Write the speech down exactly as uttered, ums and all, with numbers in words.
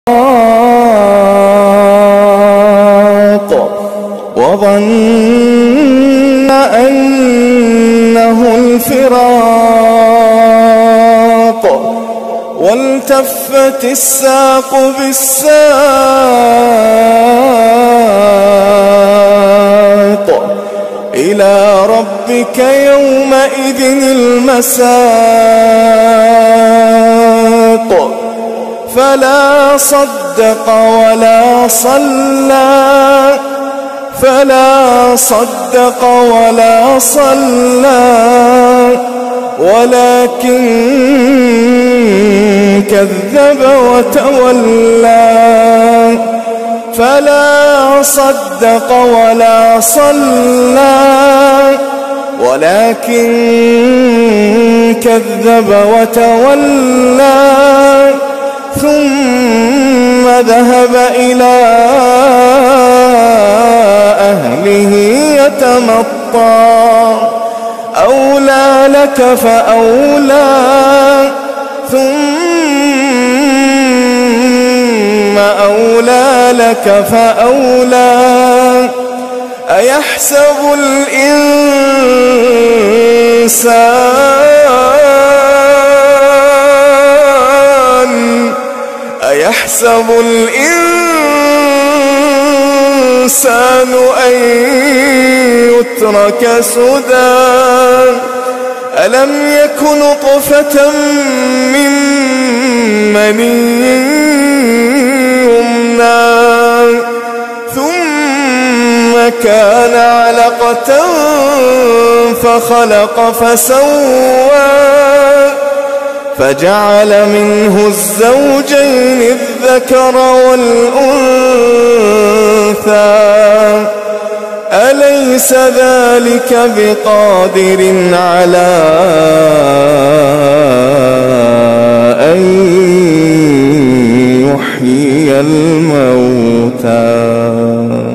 وظن أنه الفراق والتفت الساق بالساق إلى ربك يومئذ المساق فلا صدق ولا صلى فلا صدق ولا صلى ولكن كذب وتولى فلا صدق ولا صلى ولكن كذب وتولى ثم ذهب إلى أهله يتمطى أولى لك فأولى ثم أولى لك فأولى أيحسب الإنسان أيحسب الإنسان أن يترك سدى ألم يك نطفة من مني يمنى ثم كان علقة فخلق فسوى فجعل منه الزوجين الذكر والأنثى أليس ذلك بقادر على أن يحيي الموتى